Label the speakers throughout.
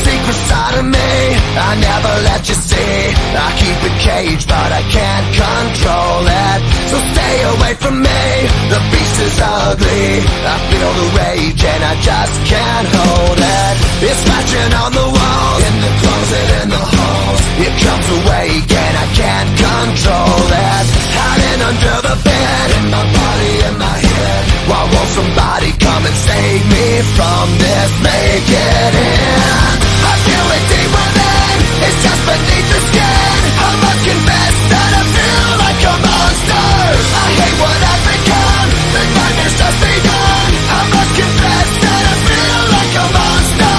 Speaker 1: secret side of me, I never let you see. I keep it caged, but I can't control it. So stay away from me, the beast is ugly. I feel the rage and I just can't hold it. It's scratching on the walls, in the closet, in the halls. It comes awake and I can't control it. Hiding under the bed, in my body, in my head. Why won't somebody come and save me from this? Make it in. I feel it deep within, it's just beneath the skin. I must confess that I feel like a monster. I hate what I've become, the nightmare's just begun. I must confess that I feel like a monster.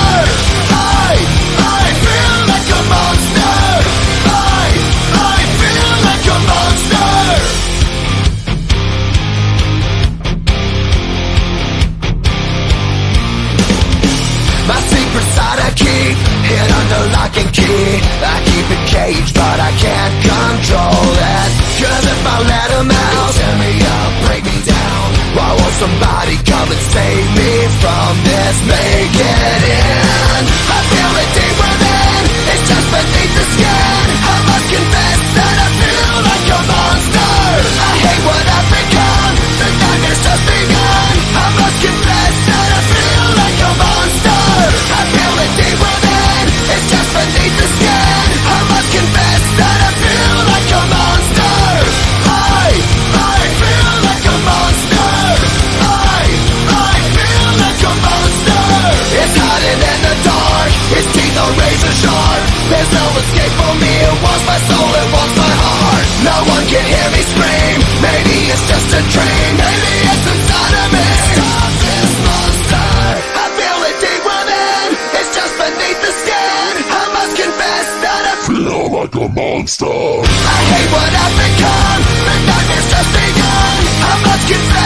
Speaker 1: I feel like a monster. I feel like a monster. My secret side I keep hid under lock and key. I keep it caged, but I can't control it. Cause if I let them out, tear me up, break me down. Why won't somebody come and save me from this? Make it in. I feel it deep within, it's just beneath the skin. I must confess that I feel like a monster. I hate what I've become, the nightmare's just begun. I must confess that I feel like a monster. I feel it deep within, it's just beneath the skin. I must confess that I feel like a monster. I feel like a monster. I feel like a monster. It's hiding in the dark, its teeth are razor sharp. There's no escape for me, it wants my soul, it wants my heart. No one can hear me scream, maybe it's just a dream. Maybe it's inside of me. Stop this monster. I feel it deep within, it's just beneath the skin. I must confess that I feel like a monster. I hate what I've become, the nightmare's just begun. I must confess